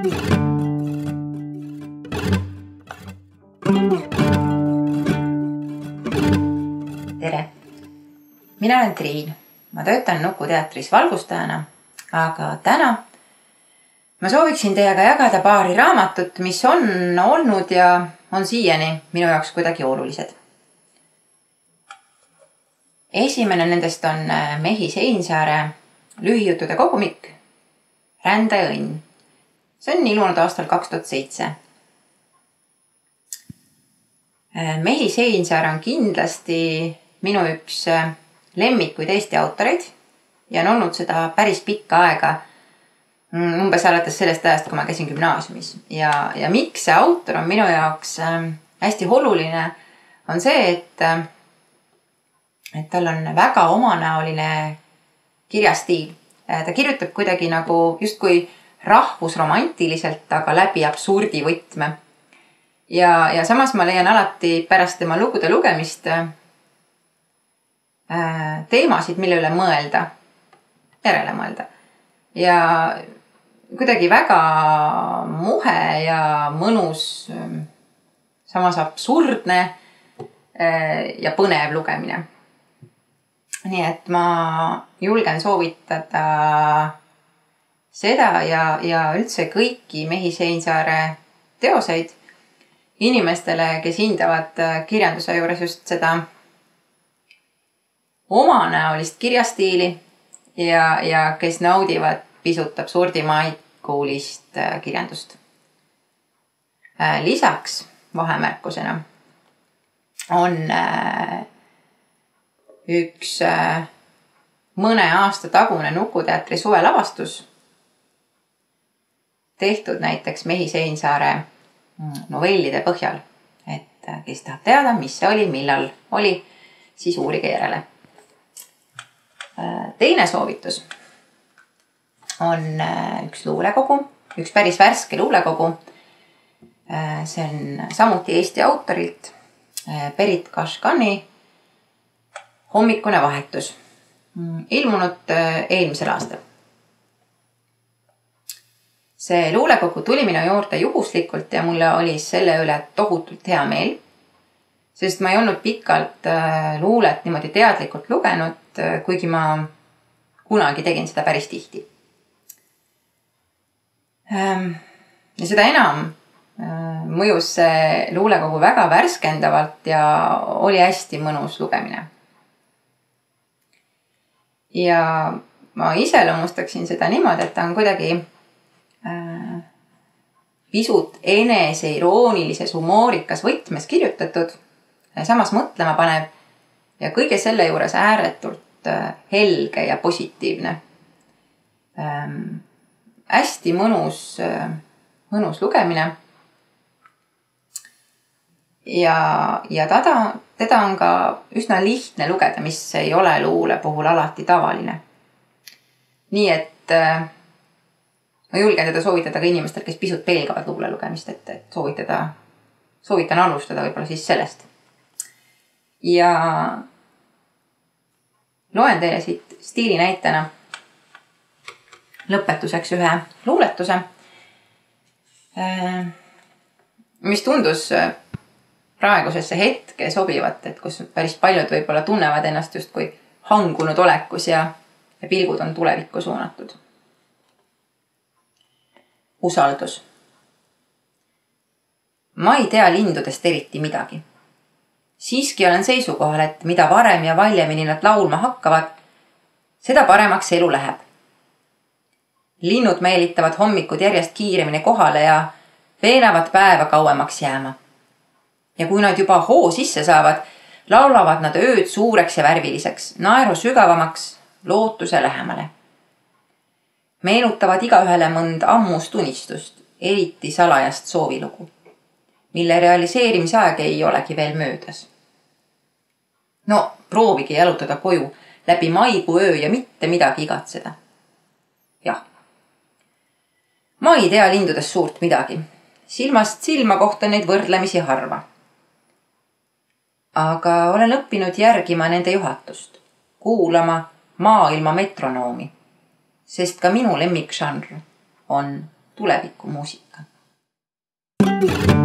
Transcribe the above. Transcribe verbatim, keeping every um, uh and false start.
Tere! Mina olen Triin. Ma töötan Nukuteatris valgustajana, aga täna ma sooviksin teiega jagada paari raamatut, mis on olnud ja on siiani minu jaoks kuidagi olulised. Esimene nendest on Mehi Seinsaare lühijuttude kogumik Rändaja õnn. See on ilmunud aastal kaks tuhat seitse. Mehi Seinsaar on kindlasti minu üks lemmikuid Eesti autoreid ja on olnud seda päris pikka aega, umbes alates sellest ajast, kui ma käisin gümnaasiumis. Ja, ja miks see autor on minu jaoks hästi oluline, on see, et, et tal on väga omanäoline kirjastiil. Ta kirjutab kuidagi nagu justkui rahvusromantiliselt, aga läbi absurdi võtme. Ja, ja samas ma leian alati pärast tema lugude lugemist teemasid, mille üle mõelda, järele mõelda. Ja kuidagi väga muhe ja mõnus, samas absurdne ja põnev lugemine. Nii et ma julgen soovitada seda ja, ja üldse kõiki Mehi Seinsaare teoseid inimestele, kes hindavad kirjanduse juures just seda omanäolist kirjastiili ja, ja kes naudivad pisut absurdimaikuulist kirjandust. Lisaks vahemärkusena on üks mõne aasta tagune Nukuteatri suvelavastus tehtud näiteks Mehi Seinsaare novellide põhjal. Et kes tahab teada, mis see oli, millal oli, siis uurige järele. Teine soovitus on üks luulekogu, üks päris värske luulekogu. See on samuti Eesti autorilt Berit Kashgani Hommikune vahetus, ilmunud eelmisel aastal. See luulekogu tuli minu juurde juhuslikult ja mulle oli selle üle tohutult hea meel, sest ma ei olnud pikalt luulet niimoodi teadlikult lugenud, kuigi ma kunagi tegin seda päris tihti. Ja seda enam mõjus see luulekogu väga värskendavalt ja oli hästi mõnus lugemine. Ja ma iseloomustaksin seda niimoodi, et ta on kuidagi äh, pisut eneseiroonilises humoorikas võtmes kirjutatud, samas mõtlema panev ja kõige selle juures ääretult äh, helge ja positiivne. Ähm, hästi mõnus, äh, mõnus lugemine. Ja, ja tada, teda on ka üsna lihtne lugeda, mis ei ole luule puhul alati tavaline. Nii et äh, ma julgen teda soovitada ka inimestel, kes pisut pelgavad luule lugemist, et, et soovitada, soovitan alustada võib-olla siis sellest. Ja loen teile siit stiili näitena lõpetuseks ühe luuletuse, äh, mis tundus praegusesse hetke sobivat, et kus päris paljud võib-olla tunnevad ennast just kui hangunud olekus ja, ja pilgud on tulevikku suunatud. Usaldus. Ma ei tea lindudest eriti midagi. Siiski olen seisukohal, et mida varem ja valjemini nad laulma hakkavad, seda paremaks elu läheb. Linnud meelitavad hommikud järjest kiiremini kohale ja veenavad päeva kauemaks jääma. Ja kui nad juba hoo sisse saavad, laulavad nad ööd suureks ja värviliseks, naeru sügavamaks, lootuse lähemale. Meenutavad igaühele mõnd ammust unistust, eriti salajast soovilugu, mille realiseerimise aeg ei olegi veel möödas. No, proovige jalutada koju läbi maikuu öö ja mitte midagi igatseda. Jah. Ma ei tea lindudest suurt midagi. Silmast silma kohta neid võrdlemisi harva. Aga olen õppinud järgima nende juhatust, kuulama maailma metronoomi, sest ka minu lemmikžanr on tulevikumuusika.